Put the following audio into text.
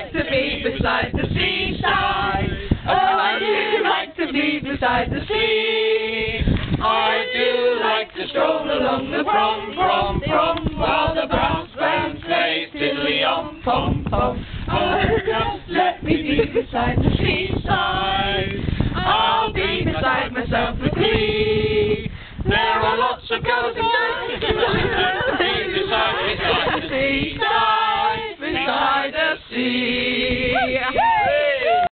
like to be beside the seaside. Oh, I do like to be beside the sea. I do like to stroll along the prom, prom, prom, while the brass band plays tiddly-om, pom, pom. Oh, just let me be beside the seaside. I'll be beside myself with glee. There are lots of girls and guys beside the seaside, beside the sea.